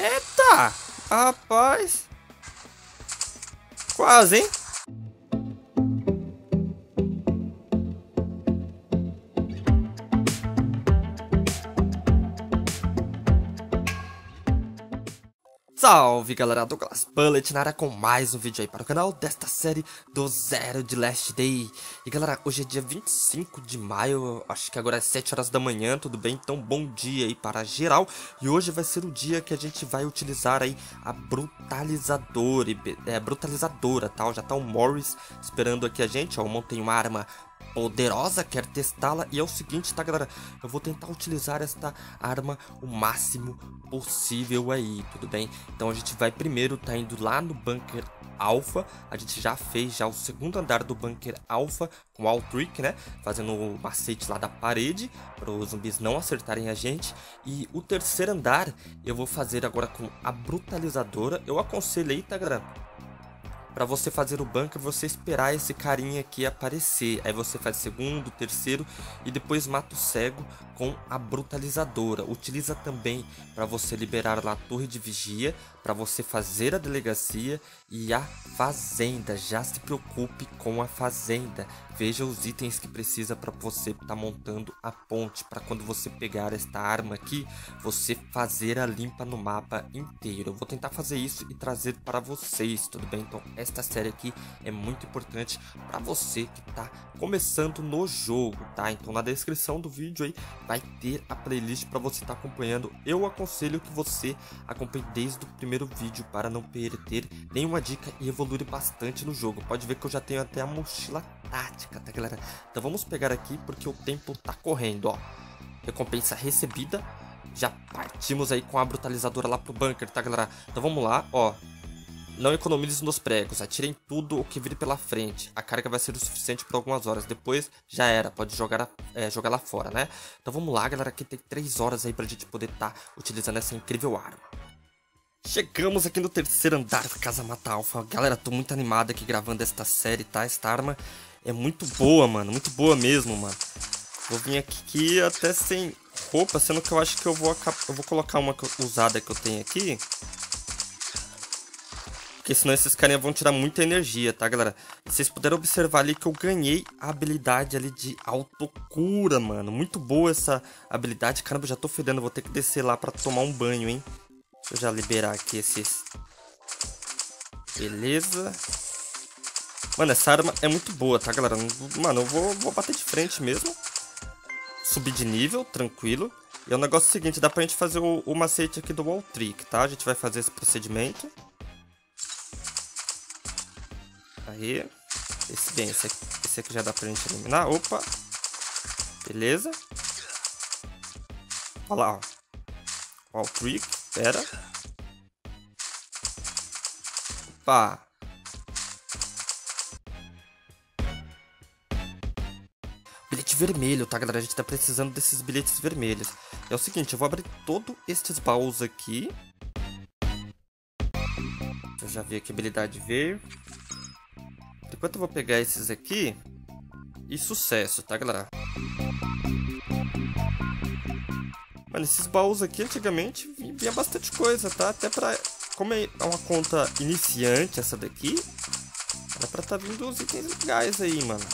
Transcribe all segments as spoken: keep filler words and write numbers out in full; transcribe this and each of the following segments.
Eita! Rapaz! Quase, hein? Salve galera, Douglas Bullet na área com mais um vídeo aí para o canal desta série do Zero de Last Day. E galera, hoje é dia vinte e cinco de maio, acho que agora é sete horas da manhã, tudo bem? Então bom dia aí para geral. E hoje vai ser o dia que a gente vai utilizar aí a brutalizadora, é, brutalizadora, tá? Já tá o Morris esperando aqui a gente, ó, eu montei uma arma poderosa, quero testá-la. E é o seguinte, tá galera, eu vou tentar utilizar esta arma o máximo possível aí, tudo bem? Então a gente vai primeiro, tá indo lá no bunker alpha. A gente já fez já o segundo andar do bunker alpha com All Trick, né? Fazendo o macete lá da parede para os zumbis não acertarem a gente. E o terceiro andar eu vou fazer agora com a brutalizadora. Eu aconselho aí, tá galera, para você fazer o bunker, você esperar esse carinha aqui aparecer. Aí você faz segundo, terceiro e depois mata o cego com a brutalizadora. Utiliza também para você liberar lá a torre de vigia, para você fazer a delegacia e a fazenda. Já se preocupe com a fazenda. Veja os itens que precisa para você estar tá montando a ponte, para quando você pegar esta arma aqui, você fazer a limpa no mapa inteiro. Eu vou tentar fazer isso e trazer para vocês, tudo bem? Então esta série aqui é muito importante para você que está começando no jogo, tá? Então na descrição do vídeo aí vai ter a playlist para você estar tá acompanhando. Eu aconselho que você acompanhe desde o primeiro vídeo para não perder nenhuma dica e evoluir bastante no jogo. Pode ver que eu já tenho até a mochila tática, tá galera? Então vamos pegar aqui porque o tempo tá correndo, ó. Recompensa recebida. Já partimos aí com a brutalizadora lá pro bunker, tá galera? Então vamos lá, ó. Não economize nos pregos, atirem tudo o que vir pela frente. A carga vai ser o suficiente por algumas horas. Depois já era, pode jogar, é, jogar lá fora, né? Então vamos lá, galera, aqui tem três horas aí pra gente poder estar tá utilizando essa incrível arma. Chegamos aqui no terceiro andar da Casa Mata Alpha. Galera, tô muito animado aqui gravando esta série, tá? Esta arma é muito boa, mano, muito boa mesmo, mano. Vou vir aqui até sem roupa, sendo que eu acho que eu vou, eu vou colocar uma usada que eu tenho aqui. Porque senão esses carinha vão tirar muita energia, tá, galera? E vocês puderam observar ali que eu ganhei a habilidade ali de autocura, mano. Muito boa essa habilidade. Caramba, eu já tô fedendo. Vou ter que descer lá pra tomar um banho, hein? Deixa eu já liberar aqui esses... Beleza. Mano, essa arma é muito boa, tá, galera? Mano, eu vou, vou bater de frente mesmo. Subir de nível, tranquilo. E é o negócio seguinte, dá pra gente fazer o, o macete aqui do All Trick, tá? A gente vai fazer esse procedimento. Aí, esse, bem, esse aqui, esse aqui já dá pra gente eliminar. Opa! Beleza. Olha lá, ó. All Trick, pera. Opa! Bilhete vermelho, tá, galera? A gente tá precisando desses bilhetes vermelhos. É o seguinte, eu vou abrir todos estes baús aqui. Eu já vi aqui a habilidade veio. Enquanto eu vou pegar esses aqui. E sucesso, tá, galera? Mano, esses baús aqui antigamente vinha bastante coisa, tá? Até pra... Como é uma conta iniciante essa daqui, dá pra tá vindo uns itens legais aí, mano.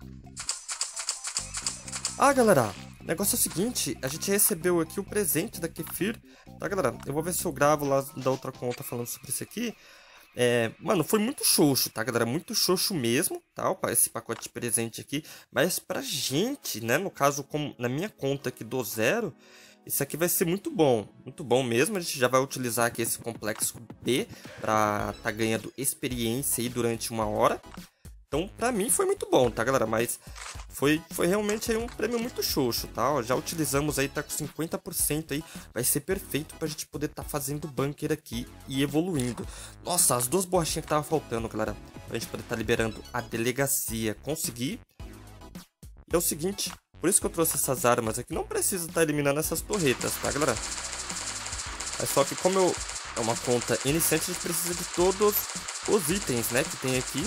Ah, galera, o negócio é o seguinte, a gente recebeu aqui o presente da Kefir, tá, galera? Eu vou ver se eu gravo lá da outra conta falando sobre isso aqui. É, mano, foi muito xoxo, tá, galera? Muito xoxo mesmo, tá? Esse pacote de presente aqui. Mas pra gente, né? No caso, como na minha conta aqui do zero, isso aqui vai ser muito bom. Muito bom mesmo. A gente já vai utilizar aqui esse complexo B pra tá ganhando experiência aí durante uma hora. Então, pra mim foi muito bom, tá, galera? Mas foi, foi realmente aí um prêmio muito xoxo, tá? Ó, já utilizamos aí, tá com cinquenta por cento aí. Vai ser perfeito pra gente poder tá fazendo bunker aqui e evoluindo. Nossa, as duas borrachinhas que tava faltando, galera. Pra gente poder tá liberando a delegacia. Consegui. E é o seguinte, por isso que eu trouxe essas armas aqui. Não precisa tá eliminando essas torretas, tá, galera? É só que como eu, é uma conta iniciante, a gente precisa de todos os itens, né, que tem aqui.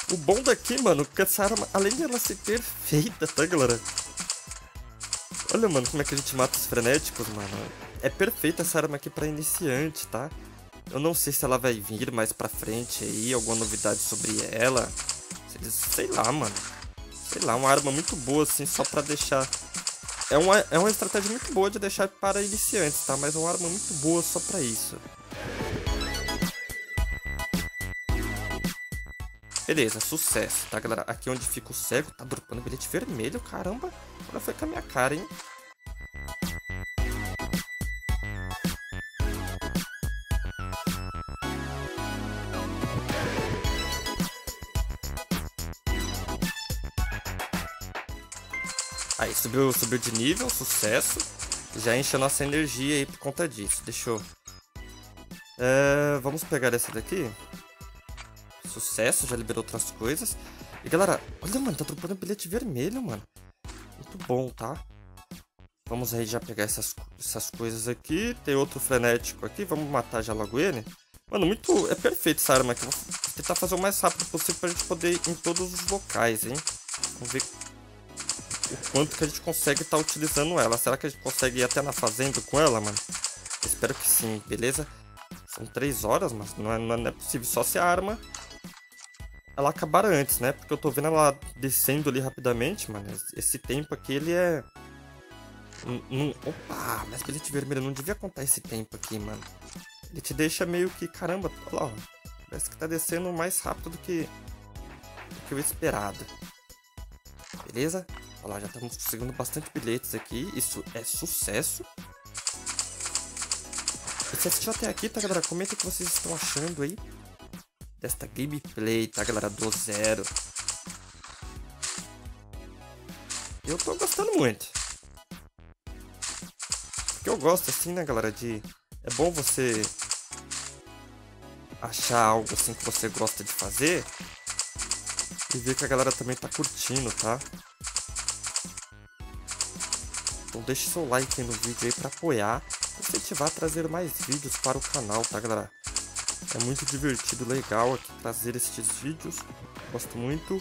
O bom daqui, mano, que essa arma, além de ela ser perfeita, tá, galera? Olha, mano, como é que a gente mata os frenéticos, mano. É perfeita essa arma aqui pra iniciante, tá? Eu não sei se ela vai vir mais pra frente aí, alguma novidade sobre ela. Sei lá, mano. Sei lá, uma arma muito boa, assim, só pra deixar... É uma, é uma estratégia muito boa de deixar para iniciantes, tá? Mas é uma arma muito boa só pra isso. Beleza, sucesso, tá, galera? Aqui onde fica o cego, tá dropando bilhete vermelho, caramba. Agora foi com a minha cara, hein? Aí, subiu, subiu de nível, sucesso. Já enche a nossa energia aí por conta disso. Deixa eu... É, vamos pegar essa daqui. Sucesso, já liberou outras coisas. E galera, olha, mano, tá dropando bilhete vermelho, mano. Muito bom, tá? Vamos aí já pegar essas, essas coisas aqui. Tem outro frenético aqui, vamos matar já logo ele. Mano, muito... é perfeito essa arma aqui. Vou tentar fazer o mais rápido possível pra gente poder ir em todos os locais, hein? Vamos ver o quanto que a gente consegue estar tá utilizando ela. Será que a gente consegue ir até na fazenda com ela, mano? Espero que sim, beleza? São três horas, mas não é, não é possível. Só se a arma... ela acabar antes, né? Porque eu tô vendo ela descendo ali rapidamente, mano. Esse tempo aqui, ele é... Não... Opa, mas bilhete vermelho, não devia contar esse tempo aqui, mano. Ele te deixa meio que... Caramba, olha lá, ó. Parece que tá descendo mais rápido do que... do que o esperado. Beleza? Olha lá, já estamos conseguindo bastante bilhetes aqui. Isso é sucesso. E se assistiu até aqui, tá, galera? Comenta o que vocês estão achando aí desta gameplay, tá, galera? Do zero. Eu tô gostando muito. Porque eu gosto, assim, né, galera, de... É bom você achar algo, assim, que você gosta de fazer e ver que a galera também tá curtindo, tá? Então deixe seu like aí no vídeo aí pra apoiar, incentivar a trazer mais vídeos para o canal, tá, galera? É muito divertido, legal aqui trazer esses vídeos. Gosto muito.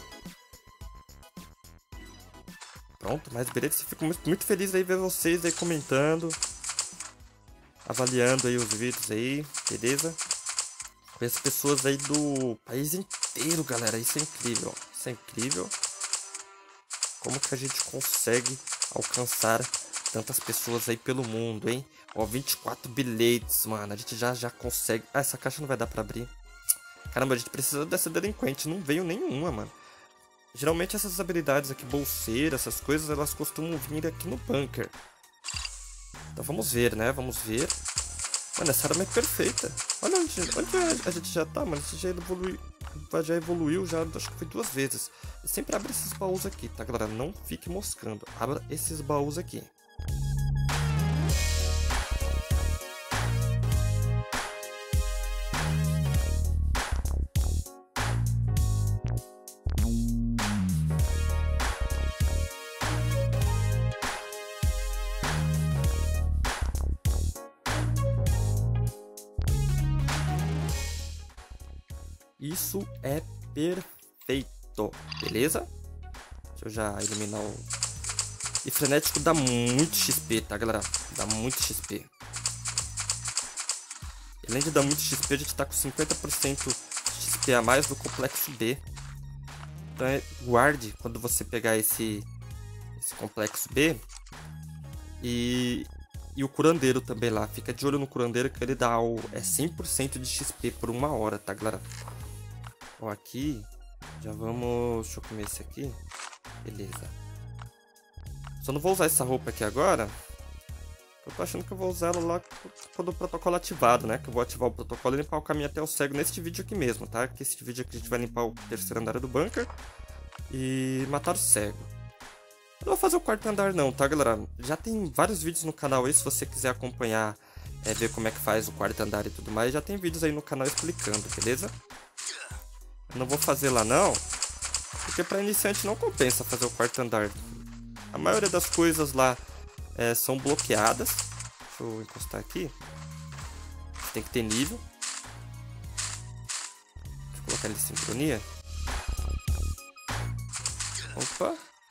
Pronto, mais beleza. Fico muito, muito feliz aí ver vocês aí comentando, avaliando aí os vídeos aí, beleza? Conheço pessoas aí do país inteiro, galera. Isso é incrível, isso é incrível. Como que a gente consegue alcançar tantas pessoas aí pelo mundo, hein? Ó, vinte e quatro bilhetes, mano. A gente já, já consegue... Ah, essa caixa não vai dar pra abrir. Caramba, a gente precisa dessa delinquente. Não veio nenhuma, mano. Geralmente essas habilidades aqui, bolseira, essas coisas, elas costumam vir aqui no bunker. Então vamos ver, né? Vamos ver. Mano, essa arma é perfeita. Olha onde, onde a gente já tá, mano. A gente já evoluiu, já evoluiu, já acho que foi duas vezes. E sempre abre esses baús aqui, tá, galera? Não fique moscando. Abra esses baús aqui. Isso é perfeito, beleza? Deixa eu já eliminar o... E frenético dá muito X P, tá, galera? Dá muito X P. E além de dar muito X P, a gente tá com cinquenta por cento X P a mais do complexo B. Então é, guarde quando você pegar esse, esse complexo B. E... E o curandeiro também lá. Fica de olho no curandeiro que ele dá o, é cem por cento de X P por uma hora, tá, galera? Ó, aqui, já vamos... Deixa eu comer esse aqui. Beleza. Só não vou usar essa roupa aqui agora. Eu tô achando que eu vou usar ela lá quando o protocolo ativado, né? Que eu vou ativar o protocolo e limpar o caminho até o cego neste vídeo aqui mesmo, tá? Que esse vídeo aqui a gente vai limpar o terceiro andar do bunker e matar o cego. Eu não vou fazer o quarto andar não, tá, galera? Já tem vários vídeos no canal aí, se você quiser acompanhar, é, ver como é que faz o quarto andar e tudo mais. Já tem vídeos aí no canal explicando, beleza? Não vou fazer lá não, porque para iniciante não compensa fazer o quarto andar. A maioria das coisas lá é, são bloqueadas. Deixa eu encostar aqui. Você tem que ter nível. Deixa eu colocar ele em sincronia. Opa.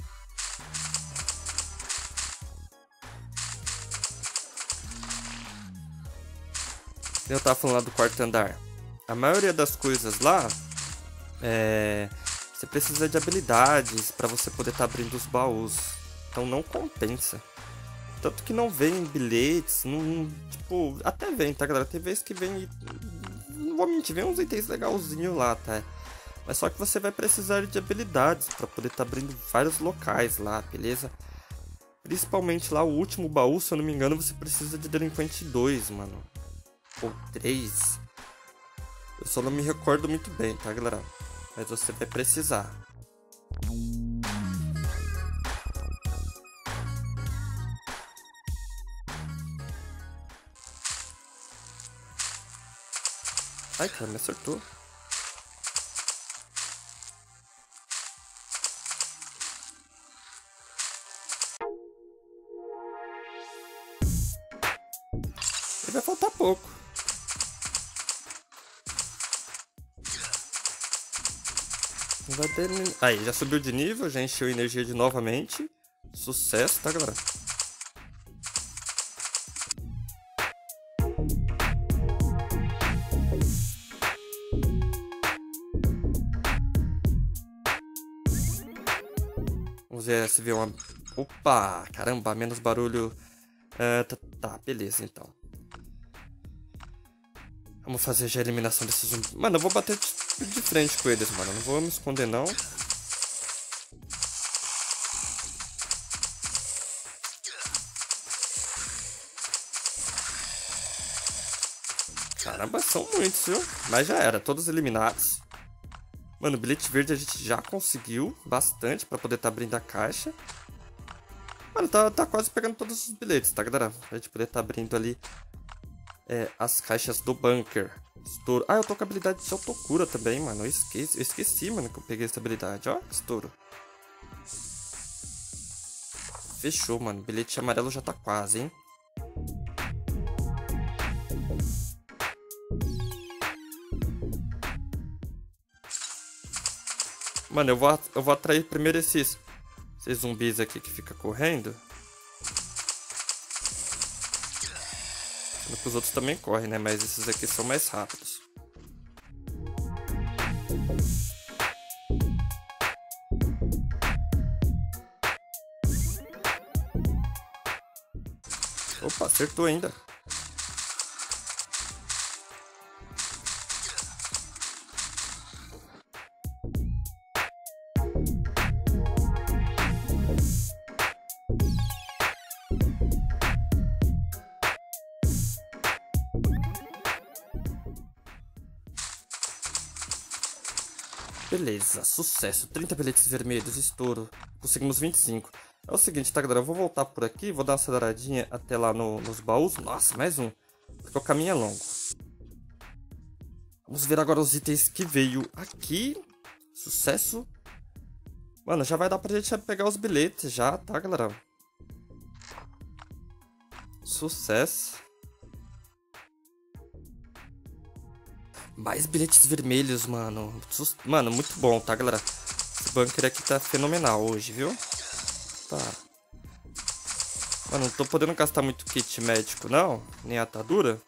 Eu tava falando lá do quarto andar. A maioria das coisas lá, é... você precisa de habilidades pra você poder estar tá abrindo os baús. Então não compensa. Tanto que não vem bilhetes, não, tipo, até vem, tá galera? Tem vezes que vem, não vou mentir, vem uns itens legalzinhos lá, tá? Mas só que você vai precisar de habilidades pra poder estar tá abrindo vários locais lá, beleza? Principalmente lá o último baú, se eu não me engano, você precisa de Delinquente dois, mano. Ou três. Eu só não me recordo muito bem, tá galera? Mas você vai precisar. Ai, cara, me acertou. E vai faltar pouco. Vai ter... Aí, já subiu de nível, já encheu energia de novamente. Sucesso, tá, galera? Vamos ver se vê uma... Opa, caramba, menos barulho. Uh, tá, tá, beleza, então. Vamos fazer já a eliminação desses zumbis. Mano, eu vou bater de, de frente com eles, mano. Não vou me esconder, não. Caramba, são muitos, viu? Mas já era, todos eliminados. Mano, o bilhete verde a gente já conseguiu bastante pra poder estar tá abrindo a caixa. Mano, tá, tá quase pegando todos os bilhetes, tá, galera? Pra gente poder estar tá abrindo ali é, as caixas do bunker. Estouro. Ah, eu tô com a habilidade de autocura também, mano. Eu esqueci, eu esqueci, mano, que eu peguei essa habilidade. Ó, estouro. Fechou, mano. O bilhete amarelo já tá quase, hein? Mano, eu vou, eu vou atrair primeiro esses, esses zumbis aqui que fica correndo. Os outros também correm, né? Mas esses aqui são mais rápidos. Opa, acertou ainda. Beleza, sucesso. trinta bilhetes vermelhos, estouro. Conseguimos vinte e cinco. É o seguinte, tá, galera? Eu vou voltar por aqui, vou dar uma aceleradinha até lá no, nos baús. Nossa, mais um. Porque o caminho é longo. Vamos ver agora os itens que veio aqui. Sucesso. Mano, já vai dar pra gente pegar os bilhetes já, tá, galera? Sucesso. Mais bilhetes vermelhos, mano. Mano, muito bom, tá, galera? Esse bunker aqui tá fenomenal hoje, viu? Tá. Mano, não tô podendo gastar muito kit médico, não. Nem atadura.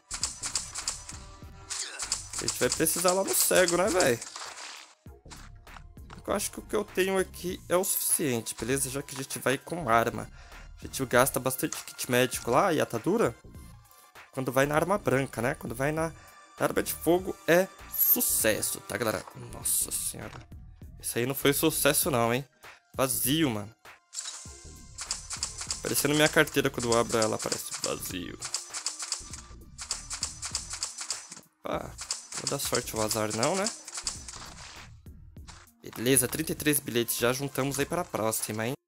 A gente vai precisar lá no cego, né, velho? Eu acho que o que eu tenho aqui é o suficiente, beleza? Já que a gente vai com arma. A gente gasta bastante kit médico lá e atadura. Quando vai na arma branca, né? Quando vai na... A arma de fogo é sucesso, tá, galera? Nossa senhora. Isso aí não foi sucesso não, hein? Vazio, mano. Parecendo minha carteira quando eu abro ela, aparece vazio. Opa, vou dar sorte ao azar não, né? Beleza, trinta e três bilhetes, já juntamos aí para a próxima, hein?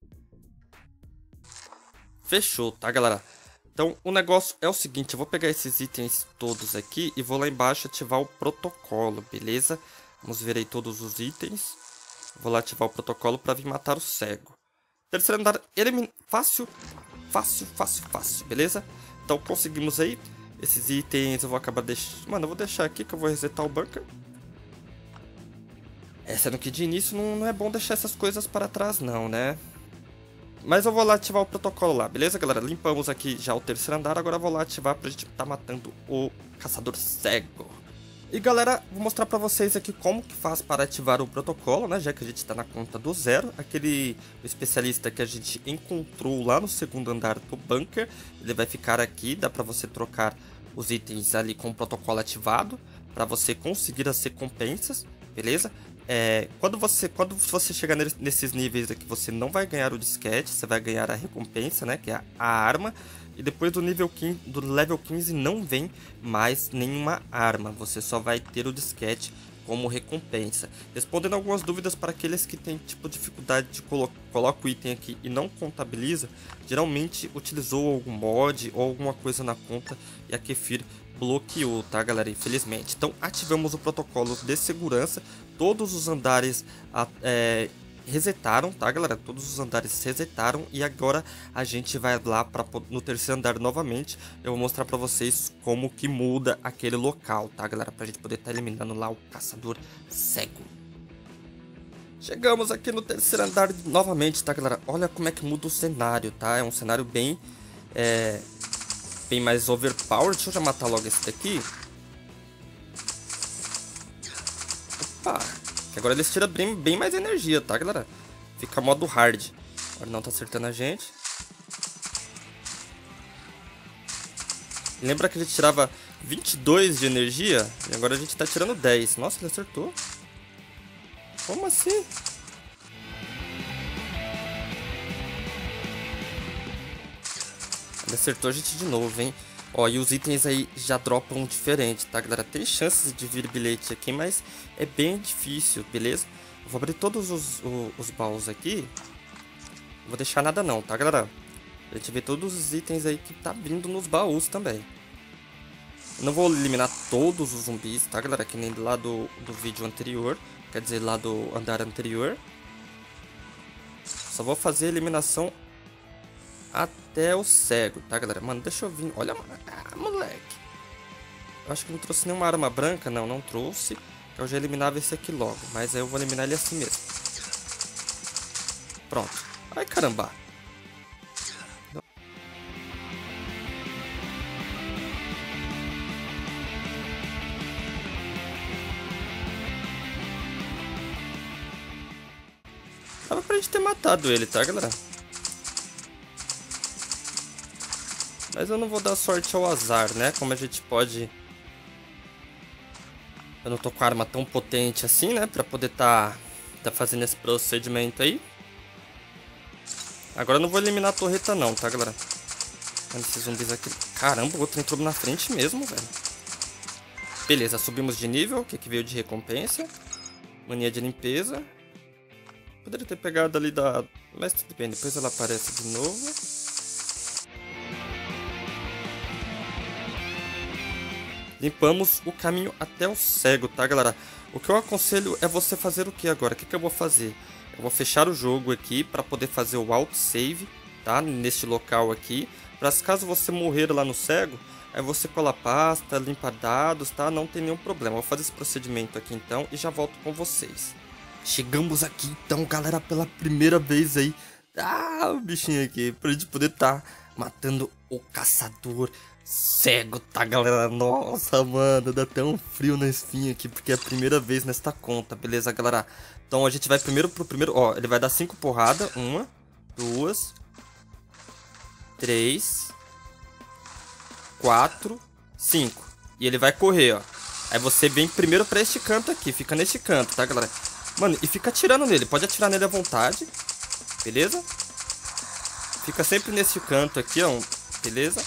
Fechou, tá, galera? Então, o negócio é o seguinte, eu vou pegar esses itens todos aqui e vou lá embaixo ativar o protocolo, beleza? Vamos ver aí todos os itens. Vou lá ativar o protocolo para vir matar o cego. Terceiro andar, elimin... fácil, fácil, fácil, fácil, beleza? Então, conseguimos aí. Esses itens eu vou acabar deixando... Mano, eu vou deixar aqui que eu vou resetar o bunker. É, sendo que de início não, não é bom deixar essas coisas para trás não, né? Mas eu vou lá ativar o protocolo lá, beleza, galera? Limpamos aqui já o terceiro andar, agora eu vou lá ativar pra gente tá matando o caçador cego. E galera, vou mostrar pra vocês aqui como que faz para ativar o protocolo, né? Já que a gente tá na conta do zero. Aquele especialista que a gente encontrou lá no segundo andar do bunker, ele vai ficar aqui, dá pra você trocar os itens ali com o protocolo ativado, pra você conseguir as recompensas, beleza? É, quando, você, quando você chegar nesses níveis aqui, você não vai ganhar o disquete, você vai ganhar a recompensa, né, que é a arma. E depois do, nível quinze, do level quinze não vem mais nenhuma arma, você só vai ter o disquete como recompensa. Respondendo algumas dúvidas para aqueles que têm tipo dificuldade de colo colocar o item aqui e não contabiliza, geralmente utilizou algum mod ou alguma coisa na conta e a Kefir bloqueou, tá galera, infelizmente. Então ativamos o protocolo de segurança, todos os andares é, resetaram, tá galera, todos os andares resetaram e agora a gente vai lá pra, no terceiro andar novamente. Eu vou mostrar pra vocês como que muda aquele local, tá galera, pra gente poder estar tá eliminando lá o caçador cego. Chegamos aqui no terceiro andar novamente, tá galera, olha como é que muda o cenário, tá, é um cenário bem é, bem mais overpowered. Deixa eu já matar logo esse daqui. Opa, que agora eles tiram bem, bem mais energia, tá galera? Fica modo hard. Agora não tá acertando a gente. Lembra que a gente tirava vinte e dois de energia? E agora a gente tá tirando dez. Nossa, ele acertou. Como assim? Ele acertou a gente de novo, hein? Ó, e os itens aí já dropam diferente, tá, galera? Tem chances de vir bilhete aqui, mas é bem difícil, beleza? Eu vou abrir todos os, os, os baús aqui. Não vou deixar nada não, tá, galera? A gente vê todos os itens aí que tá vindo nos baús também. Eu não vou eliminar todos os zumbis, tá, galera? Que nem lá do, do vídeo anterior. Quer dizer, lá do andar anterior. Só vou fazer a eliminação até o cego, tá galera? Mano, deixa eu vir. Olha, ah, moleque. Eu acho que não trouxe nenhuma arma branca. Não, não trouxe. Eu já eliminava esse aqui logo. Mas aí eu vou eliminar ele assim mesmo. Pronto. Ai, caramba. Tava pra gente ter matado ele, tá galera? Mas eu não vou dar sorte ao azar, né? Como a gente pode... Eu não tô com arma tão potente assim, né? Pra poder tá, tá fazendo esse procedimento aí. Agora eu não vou eliminar a torreta não, tá, galera? Olha esses zumbis aqui. Caramba, o outro entrou na frente mesmo, velho. Beleza, subimos de nível. O que que veio de recompensa? Mania de limpeza. Poderia ter pegado ali da... Mas tudo bem, depois ela aparece de novo. Limpamos o caminho até o cego, tá galera? O que eu aconselho é você fazer o que agora? O que, que eu vou fazer? Eu vou fechar o jogo aqui para poder fazer o autosave, tá? Neste local aqui. Para caso você morrer lá no cego, aí você cola pasta, limpa dados, tá? Não tem nenhum problema. Eu vou fazer esse procedimento aqui então e já volto com vocês. Chegamos aqui então, galera, pela primeira vez aí. Ah, o bichinho aqui, pra gente poder tá matando o caçador cego, tá galera? Nossa, mano, dá até um frio na espinha aqui, porque é a primeira vez nesta conta, beleza, galera? Então a gente vai primeiro pro primeiro, ó, ele vai dar cinco porradas, uma, duas, três, quatro, cinco, e ele vai correr, ó. Aí você vem primeiro pra este canto aqui, fica neste canto, tá galera? Mano, e fica atirando nele, pode atirar nele à vontade, beleza? Fica sempre nesse canto aqui, ó, beleza?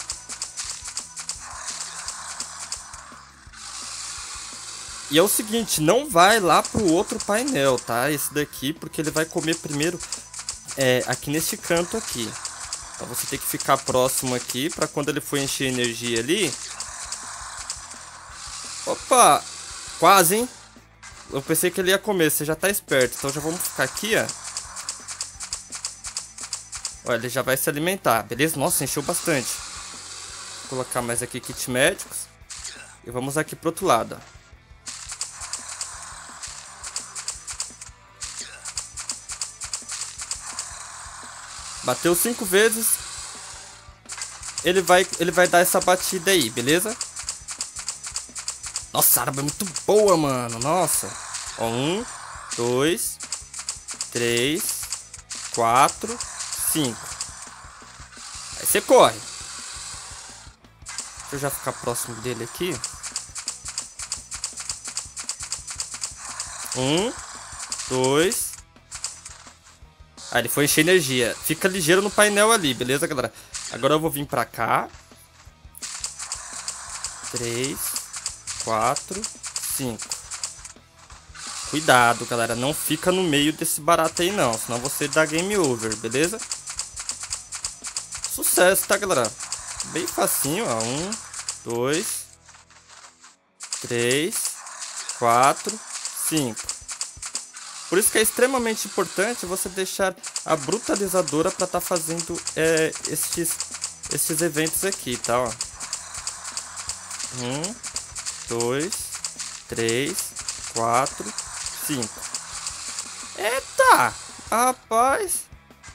E é o seguinte, não vai lá pro outro painel, tá? Esse daqui, porque ele vai comer primeiro é, aqui nesse canto aqui. Então você tem que ficar próximo aqui pra quando ele for encher energia ali. Opa! Quase, hein? Eu pensei que ele ia comer, você já tá esperto. Então já vamos ficar aqui, ó. Olha, ele já vai se alimentar, beleza? Nossa, encheu bastante. Vou colocar mais aqui kit médicos. E vamos aqui pro outro lado, ó. Bateu cinco vezes. Ele vai, ele vai dar essa batida aí, beleza? Nossa, a arma é muito boa, mano. Nossa. Ó, um, dois, três, quatro, cinco. Aí você corre. Deixa eu já ficar próximo dele aqui. Um, dois. Ah, ele foi encher energia. Fica ligeiro no painel ali, beleza, galera? Agora eu vou vir pra cá. Três, quatro, cinco. Cuidado, galera. Não fica no meio desse barato aí, não. Senão você dá game over, beleza? Sucesso, tá, galera? Bem facinho, ó. Um, dois, três, quatro, cinco. Por isso que é extremamente importante você deixar a brutalizadora para estar tá fazendo é, estes, estes eventos aqui, tá? Ó. Um, dois, três, quatro, cinco. Eita! Rapaz!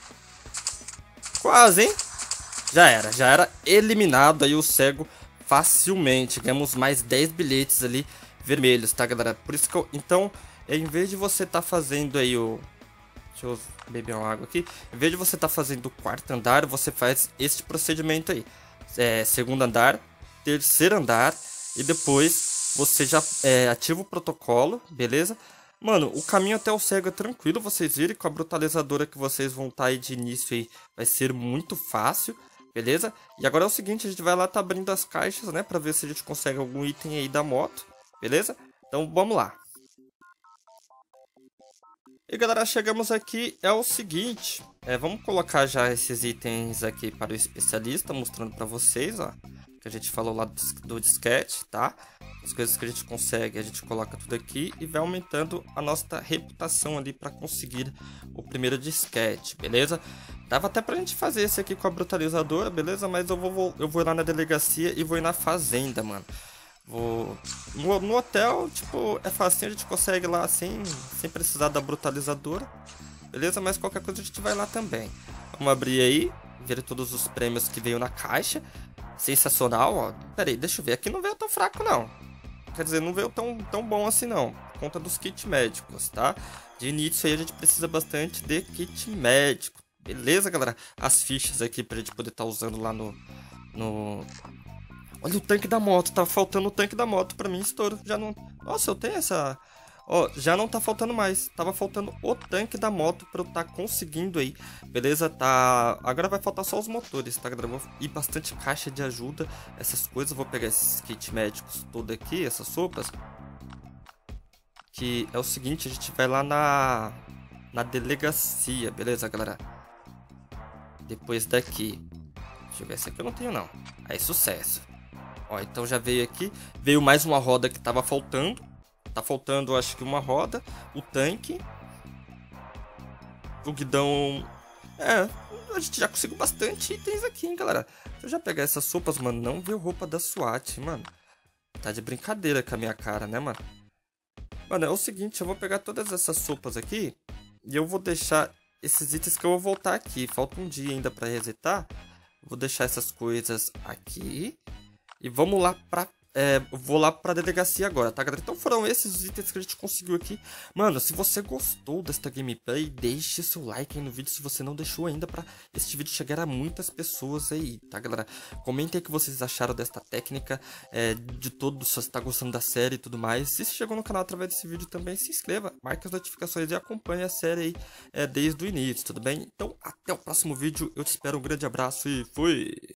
Quase, hein? Já era, já era eliminado aí o cego facilmente. Ganhamos mais dez bilhetes ali vermelhos, tá, galera? Por isso que eu... Então, em vez de você tá fazendo aí o... Deixa eu beber uma água aqui. Em vez de você tá fazendo o quarto andar, você faz este procedimento aí. É, segundo andar, terceiro andar. E depois você já é, ativa o protocolo, beleza? Mano, o caminho até o cego é tranquilo, vocês viram. Com a brutalizadora que vocês vão estar tá aí de início aí, vai ser muito fácil. Beleza? E agora é o seguinte, a gente vai lá tá abrindo as caixas, né? Pra ver se a gente consegue algum item aí da moto. Beleza? Então vamos lá. E galera, chegamos aqui, é o seguinte. É, vamos colocar já esses itens aqui para o especialista, mostrando pra vocês, ó. Que a gente falou lá do, do disquete, tá? As coisas que a gente consegue, a gente coloca tudo aqui e vai aumentando a nossa reputação ali para conseguir o primeiro disquete, beleza? Dava até pra gente fazer esse aqui com a brutalizadora, beleza? Mas eu vou, eu vou lá na delegacia e vou ir na fazenda, mano. Vou... No, no hotel, tipo, é fácil, a gente consegue lá sem, sem precisar da brutalizadora, beleza? Mas qualquer coisa a gente vai lá também. Vamos abrir aí, ver todos os prêmios que veio na caixa. Sensacional, ó. Pera aí, deixa eu ver. Aqui não veio tão fraco, não. Quer dizer, não veio tão, tão bom assim, não. Por conta dos kits médicos, tá? De início aí a gente precisa bastante de kit médico. Beleza, galera? As fichas aqui pra gente poder estar tá usando lá no, no... Olha o tanque da moto. Tá faltando o tanque da moto pra mim, estouro. Já não... Nossa, eu tenho essa... Ó, já não tá faltando mais. Tava faltando o tanque da moto pra eu tá conseguindo aí. Beleza? Tá... Agora vai faltar só os motores, tá, galera? Vou ir bastante caixa de ajuda. Essas coisas. Vou pegar esses kits médicos todos aqui. Essas sopas. Que é o seguinte. A gente vai lá na... Na delegacia. Beleza, galera? Depois daqui. Deixa eu ver. Esse aqui eu não tenho, não. Aí, sucesso. Ó, então já veio aqui. Veio mais uma roda que tava faltando. Tá faltando, acho que uma roda. O tanque. O guidão. É, a gente já conseguiu bastante itens aqui, hein, galera. Deixa eu já pegar essas sopas, mano. Não veio roupa da SWAT, mano. Tá de brincadeira com a minha cara, né, mano? Mano, é o seguinte, eu vou pegar todas essas sopas aqui. E eu vou deixar esses itens que eu vou voltar aqui. Falta um dia ainda pra resetar. Vou deixar essas coisas aqui. E vamos lá pra... É, vou lá pra delegacia agora, tá, galera? Então foram esses os itens que a gente conseguiu aqui. Mano, se você gostou desta gameplay, deixe seu like aí no vídeo se você não deixou ainda, pra este vídeo chegar a muitas pessoas aí, tá, galera? Comentem aí o que vocês acharam desta técnica, é, de todo, se você tá gostando da série e tudo mais. Se você chegou no canal através desse vídeo também, se inscreva, marque as notificações e acompanhe a série aí é, desde o início, tudo bem? Então, até o próximo vídeo, eu te espero, um grande abraço e fui!